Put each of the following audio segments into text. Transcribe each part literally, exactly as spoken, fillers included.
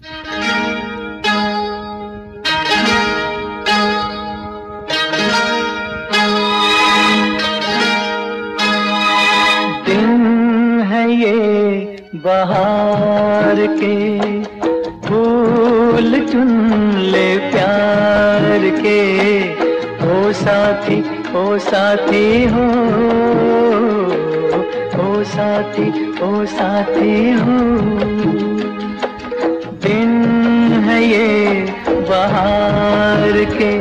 बहार के फूल चुन ले प्यार के, ओ साथी ओ साथी हो, ओ साथी ओ साथी हो। दिन है ये बहार के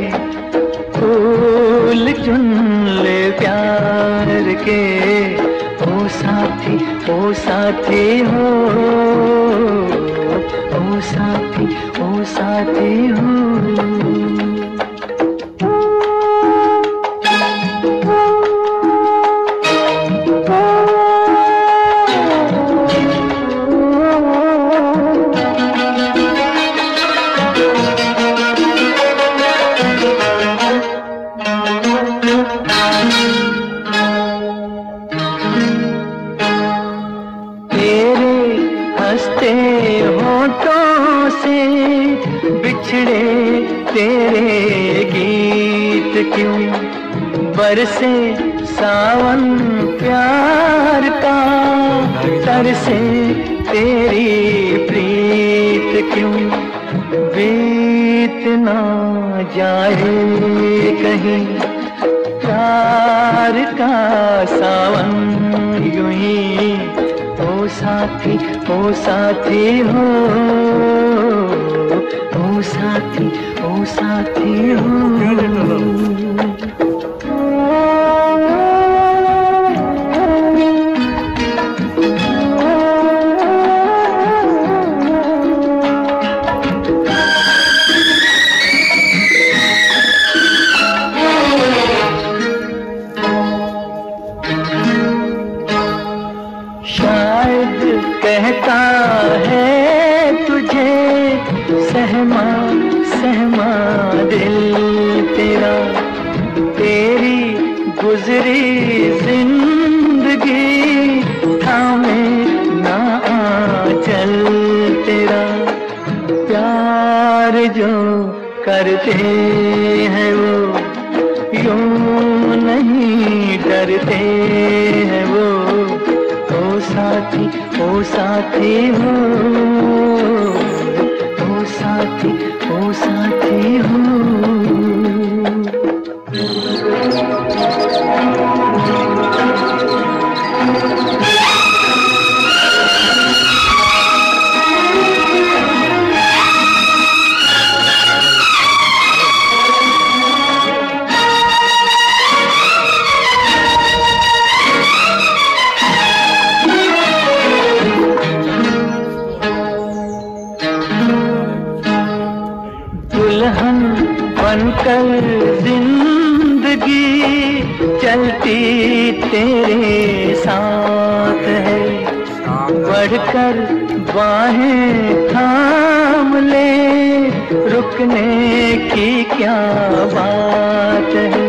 फूल चुन ले प्यार के, ओ साथी ओ साथी हो, ओ साथी ओ साथी हो। हंसते होठों से बिछड़े तेरे गीत क्यों, बरसे सावन प्यार का, तरसे तेरी प्रीत क्यों, बीत ना जाए कहीं प्यार का सावन यूं ही। ओ साथी ओ साथी हो, ओ साथी ओ साथी हो। शायद कहता है तुझे सहमा सहमा दिल तेरा, तेरी गुजरी जिंदगी थामे ना आंचल तेरा। प्यार जो करते हैं वो यूं नहीं डरते हैं वो, ओ साथी ओ साथी हो, ओ साथी ओ साथी हो। दुल्हन बनकर जिंदगी चलती तेरे साथ है, बढ़कर बाहें थाम ले, रुकने की क्या बात है।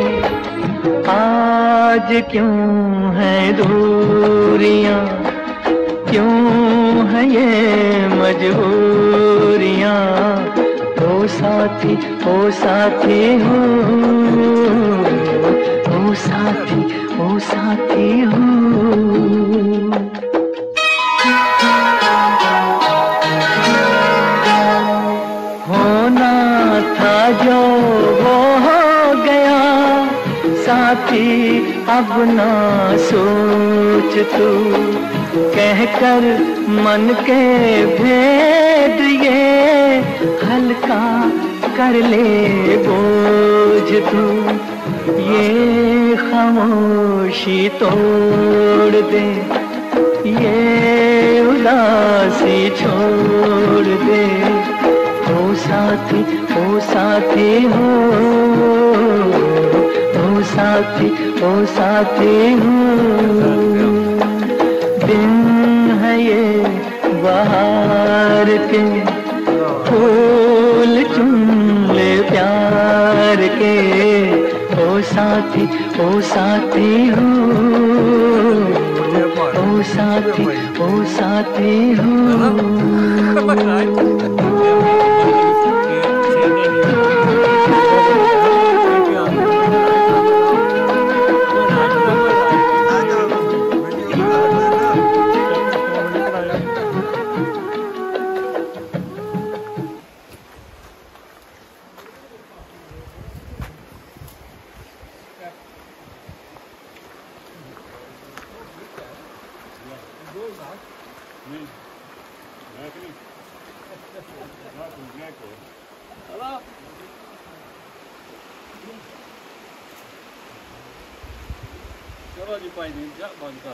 आज क्यों है दूरियां, क्यों है ये मजबूरियां, ओ साथी ओ साथी हो, ओ साथी ओ साथी हो। होना था जो वो हो गया साथी, अब ना सोच तू, कहकर मन के भेद ये हल्का कर ले बोझ तू। ये खामोशी तोड़ दे, ये उदासी छोड़ दे, ओ साथी ओ साथी हो, ओ साथी ओ साथी हो। दिन है ये बहार के फूल चुन ले प्यार के, ओ साथी ओ साथी हो, ओ साथी ओ साथी हो। नहीं मैं नहीं ना तुमने को हेलो चलो जी भाई नहीं जा बंद